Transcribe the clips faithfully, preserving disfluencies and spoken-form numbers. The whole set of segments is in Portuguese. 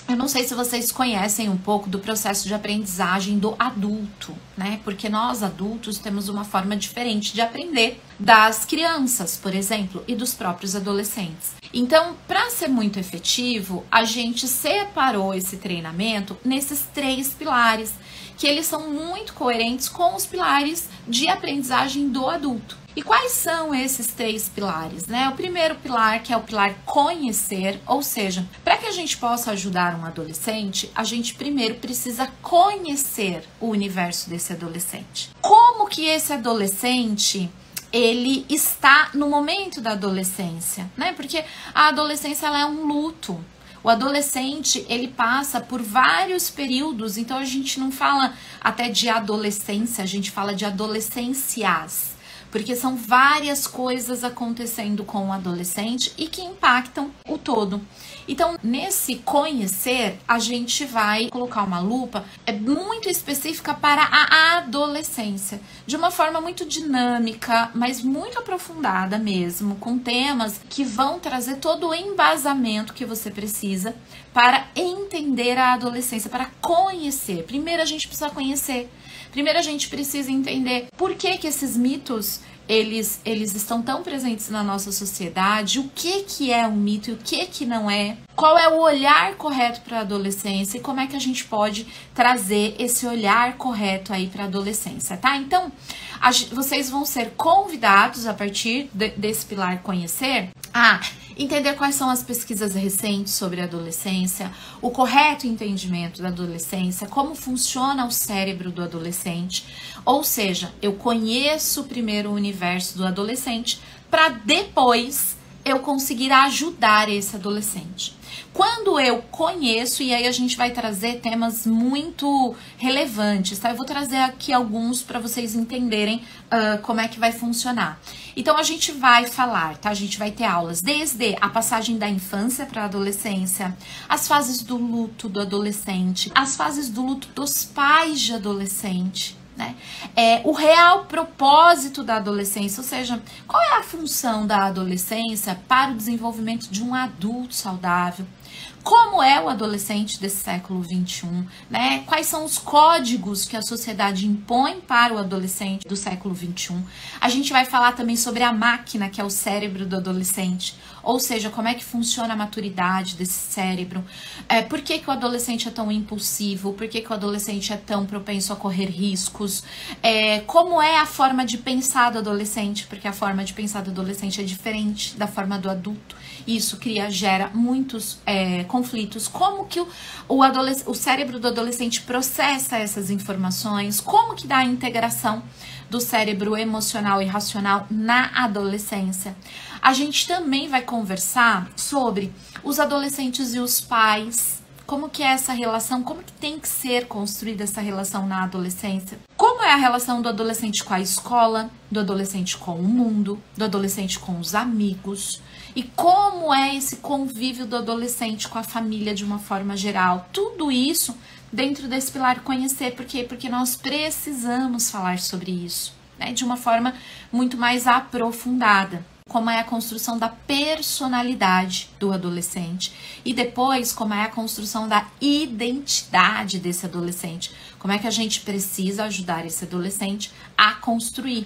Eu não sei se vocês conhecem um pouco do processo de aprendizagem do adulto, né? Porque nós adultos temos uma forma diferente de aprender das crianças, por exemplo, e dos próprios adolescentes. Então, para ser muito efetivo, a gente separou esse treinamento nesses três pilares, que eles são muito coerentes com os pilares de aprendizagem do adulto. E quais são esses três pilares, né? O primeiro pilar, que é o pilar conhecer, ou seja, para que a gente possa ajudar um adolescente, a gente primeiro precisa conhecer o universo desse adolescente. Como que esse adolescente ele está no momento da adolescência, né? Porque a adolescência ela é um luto. O adolescente, ele passa por vários períodos, então a gente não fala até de adolescência, a gente fala de adolescências. Porque são várias coisas acontecendo com o adolescente e que impactam o todo. Então, nesse conhecer, a gente vai colocar uma lupa é muito específica para a adolescência, de uma forma muito dinâmica, mas muito aprofundada mesmo, com temas que vão trazer todo o embasamento que você precisa para entender a adolescência, para conhecer. Primeiro a gente precisa conhecer. Primeiro a gente precisa entender por que que esses mitos eles, eles estão tão presentes na nossa sociedade, o que que é um mito e o que que não é, qual é o olhar correto para a adolescência e como é que a gente pode trazer esse olhar correto aí para a adolescência, tá? Então, a, vocês vão ser convidados a partir de, desse pilar conhecer a entender quais são as pesquisas recentes sobre a adolescência, o correto entendimento da adolescência, como funciona o cérebro do adolescente. Ou seja, eu conheço primeiro o universo do adolescente para depois eu conseguir ajudar esse adolescente. Quando eu conheço, e aí a gente vai trazer temas muito relevantes, tá? Eu vou trazer aqui alguns para vocês entenderem uh, como é que vai funcionar. Então, a gente vai falar, tá? A gente vai ter aulas desde a passagem da infância para a adolescência, as fases do luto do adolescente, as fases do luto dos pais de adolescente, né? É, o real propósito da adolescência, ou seja, qual é a função da adolescência para o desenvolvimento de um adulto saudável? Como é o adolescente desse século vinte e um, né? Quais são os códigos que a sociedade impõe para o adolescente do século vinte e um? A gente vai falar também sobre a máquina, que é o cérebro do adolescente, ou seja, como é que funciona a maturidade desse cérebro, é, por que que o adolescente é tão impulsivo, por que que o adolescente é tão propenso a correr riscos, é, como é a forma de pensar do adolescente, porque a forma de pensar do adolescente é diferente da forma do adulto. Isso cria, gera muitos é, conflitos. Como que o, o, o cérebro do adolescente processa essas informações? Como que dá a integração do cérebro emocional e racional na adolescência? A gente também vai conversar sobre os adolescentes e os pais. Como que é essa relação? Como que tem que ser construída essa relação na adolescência? Como é a relação do adolescente com a escola, do adolescente com o mundo, do adolescente com os amigos? E como é esse convívio do adolescente com a família de uma forma geral? Tudo isso dentro desse pilar conhecer. Por quê? Porque nós precisamos falar sobre isso, né? De uma forma muito mais aprofundada. Como é a construção da personalidade do adolescente e depois como é a construção da identidade desse adolescente, como é que a gente precisa ajudar esse adolescente a construir.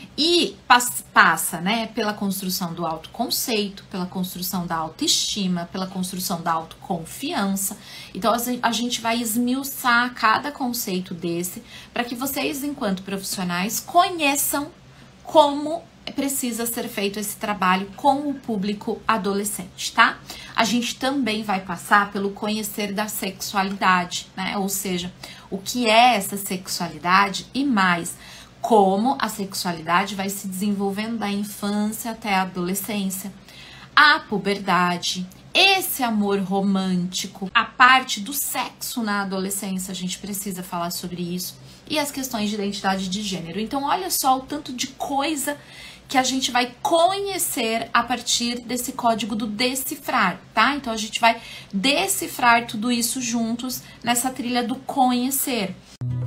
E passa, né, pela construção do autoconceito, pela construção da autoestima, pela construção da autoconfiança. Então, a gente vai esmiuçar cada conceito desse para que vocês, enquanto profissionais, conheçam como precisa ser feito esse trabalho com o público adolescente, tá? A gente também vai passar pelo conhecer da sexualidade, né? Ou seja, o que é essa sexualidade e mais, como a sexualidade vai se desenvolvendo da infância até a adolescência, a puberdade, esse amor romântico, a parte do sexo na adolescência, a gente precisa falar sobre isso, e as questões de identidade de gênero. Então, olha só o tanto de coisa que a gente vai conhecer a partir desse código do decifrar, tá? Então, a gente vai decifrar tudo isso juntos nessa trilha do conhecer.